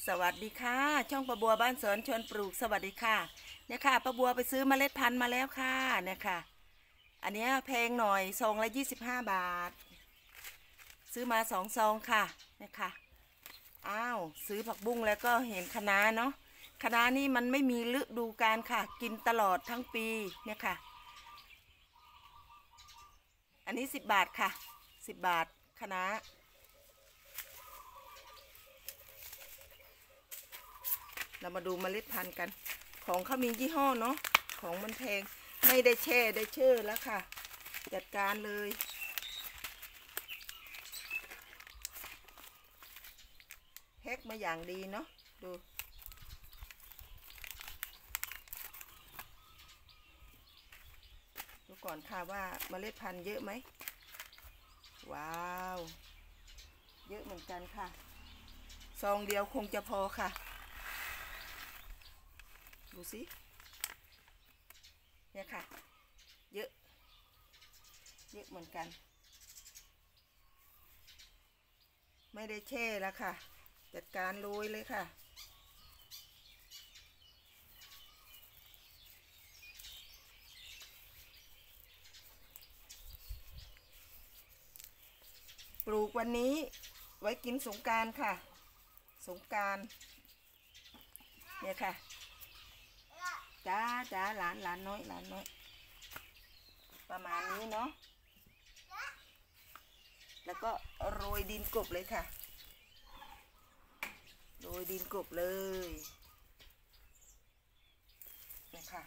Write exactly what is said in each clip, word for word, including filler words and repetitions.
สวัสดีค่ะช่องป้าบัวบ้านสวนชวนปลูกสวัสดีค่ะเนี่ยค่ะป้าบัวไปซื้อเมล็ดพันธุ์มาแล้วค่ะเนี่ยค่ะอันนี้แพงหน่อยซองละยี่สิบห้าบาทซื้อมาสองซองค่ะเนี่ยค่ะอ้าวซื้อผักบุ้งแล้วก็เห็นคะน้าเนาะคะน้านี่มันไม่มีฤดูกาลค่ะกินตลอดทั้งปีเนี่ยค่ะอันนี้สิบบาทค่ะสิบบาทคะน้าเรามาดูเมล็ดพันธุ์กันของเขามียี่ห้อเนาะของมันแพงไม่ได้แช่ได้เชื่อแล้วค่ะจัดการเลยแพ็คมาอย่างดีเนาะดูดูก่อนค่ะว่าเมล็ดพันธุ์เยอะไหมว้าวเยอะเหมือนกันค่ะซองเดียวคงจะพอค่ะดูสิเนี่ยค่ะเยอะเยอะเหมือนกันไม่ได้แช่แล้วค่ะจัดการโรยเลยค่ะปลูกวันนี้ไว้กินสงกรานต์ค่ะสงกรานต์เนี่ยค่ะจ้าจ้าหลานหลานน้อยหลานน้อยประมาณนี้เนาะแล้วก็โรยดินกบเลยค่ะโรยดินกบเลยนะคะ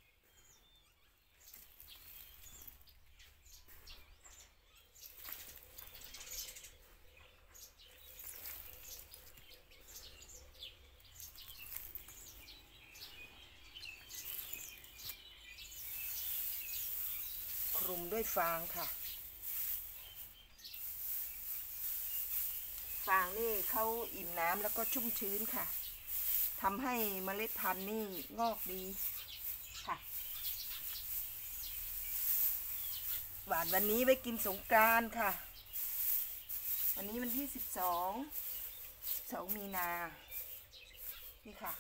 คลุมด้วยฟางค่ะฟางนี่เขาอิ่มน้ำแล้วก็ชุ่มชื้นค่ะทำให้เมล็ดพันธุ์นี่งอกดีค่ะหวานวันนี้ไว้กินสงกรานต์ค่ะวันนี้วันที่สิบสองสองมีนานี่ค่ะ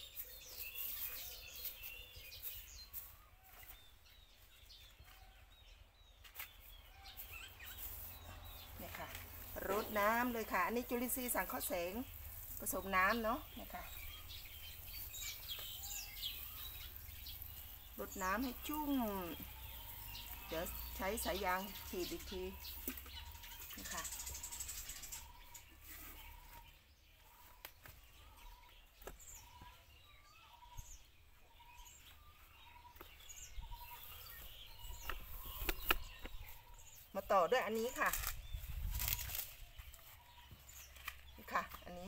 เนี่ยค่ะรดน้ำเลยค่ะอันนี้จุลินทรีย์สังเคราะห์แสงผสมน้ำเนาะเนี่ยค่ะรดน้ำให้ชุ่มเดี๋ยวใช้สายยางฉีดอีกทีนะคะมาต่อด้วยอันนี้ค่ะนี่ค่ะอันนี้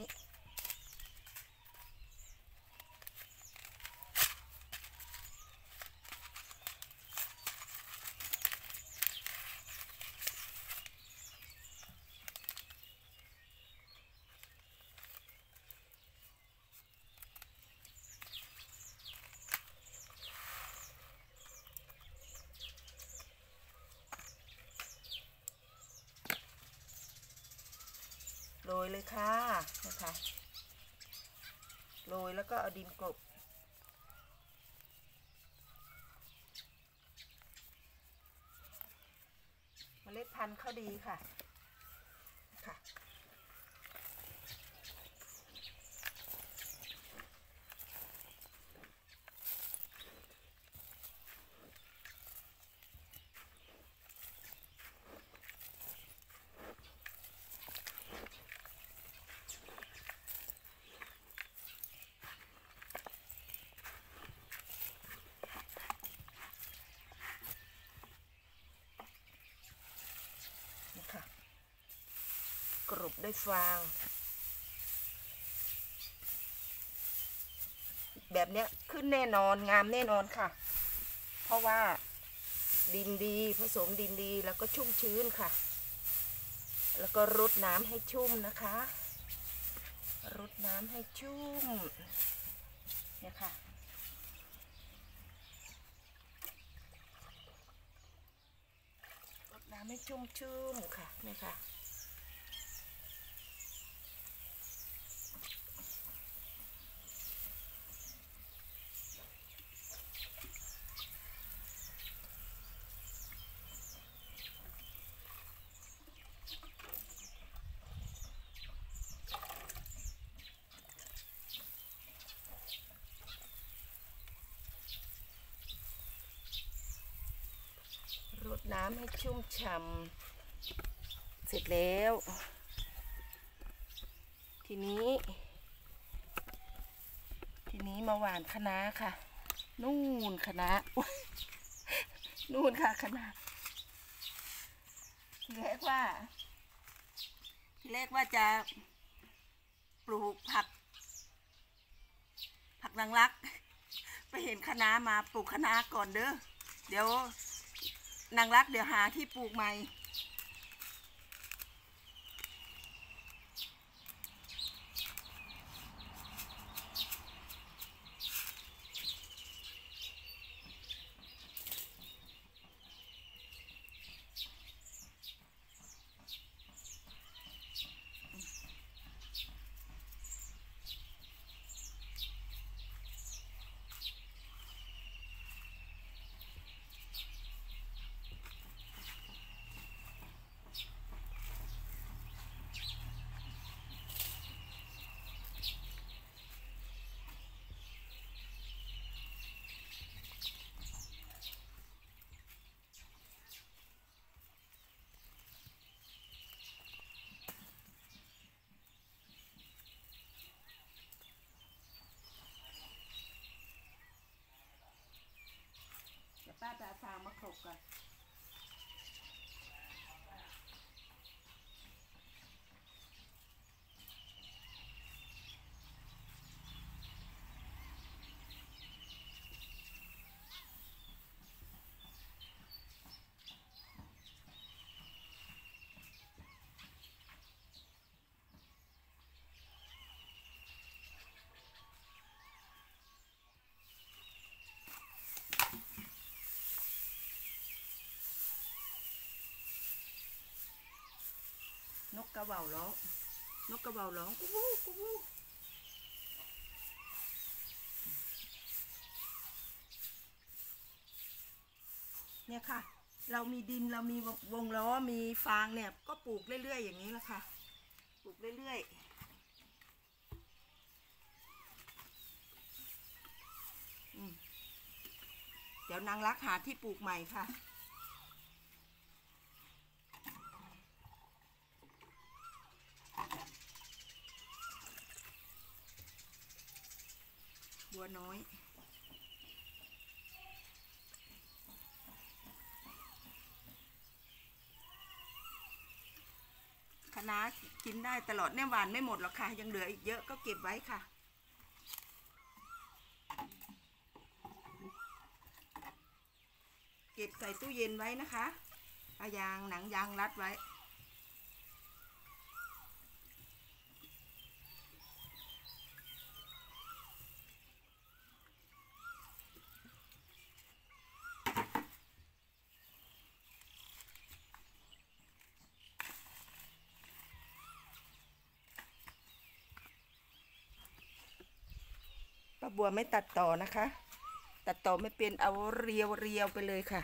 โรยเลยค่ะนะคะโรยแล้วก็เอาดินกลบเมล็ดพันธุ์เขาดีค่ะค่ะกรบด้วยฟางแบบเนี้ยขึ้นแน่นอนงามแน่นอนค่ะเพราะว่าดินดีผสมดินดีแล้วก็ชุ่มชื้นค่ะแล้วก็รดน้ำให้ชุ่มนะคะรดน้ำให้ชุ่มเนี่ยค่ะรดน้ำให้ชุ่มชุ่มค่ะเนี่ยค่ะำให้ชุ่มฉ่ำเสร็จแล้ว ทีนี้ ทีนี้มาหว่านคะน้าค่ะนู่นคะน้านู่นค่ะคะน้าทีแรกว่าทีแรกว่าจะปลูกผักผักนางรักไปเห็นคะน้ามาปลูกคะน้าก่อนเด้อเดี๋ยวนางรักเดี๋ยวหาที่ปลูกใหม่ป้าจะฟางมาขบก่อนนกกระเหว่าร้องนกกระเหว่าร้องกูบูกูบูเนี่ยค่ะเรามีดินเรามีวงล้อมีฟางเนี่ยก็ปลูกเรื่อยๆอย่างนี้แหละค่ะปลูกเรื่อยๆเดี๋ยวนางรักหาที่ปลูกใหม่ค่ะบัวน้อยคะน้ากินได้ตลอดเนี่ยหวานไม่หมดหรอกค่ะยังเหลืออีกเยอะก็เก็บไว้ค่ะเก็บใส่ตู้เย็นไว้นะคะเอายางหนังยางรัดไว้ป้าบัวไม่ตัดต่อนะคะตัดต่อไม่เป็นเอาเรียวเรียวไปเลยค่ะ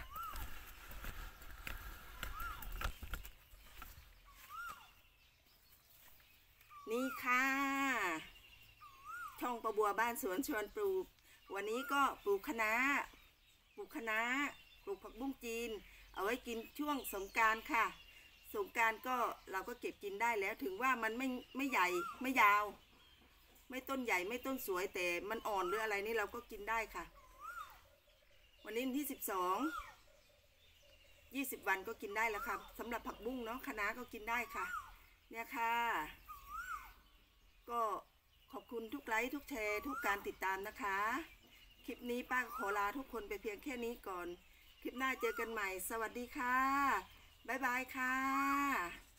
นี่ค่ะช่องป้าบัวบ้านสวนชวนปลูกวันนี้ก็ปลูกคะน้าปลูกคะน้าปลูกผักบุ้งจีนเอาไว้กินช่วงสงกรานต์ค่ะสงกรานต์ก็เราก็เก็บกินได้แล้วถึงว่ามันไม่ไม่ใหญ่ไม่ยาวไม่ต้นใหญ่ไม่ต้นสวยแต่มันอ่อนหรืออะไรนี่เราก็กินได้ค่ะวันนี้วันที่สิบสองยี่สิบวันก็กินได้แล้วค่ะสำหรับผักบุ้งเนาะคะน้าก็กินได้ค่ะเนี่ยค่ะก็ขอบคุณทุกไลค์ทุกแชร์ทุกการติดตามนะคะคลิปนี้ป้าขอลาทุกคนไปเพียงแค่นี้ก่อนคลิปหน้าเจอกันใหม่สวัสดีค่ะบ๊ายบายค่ะ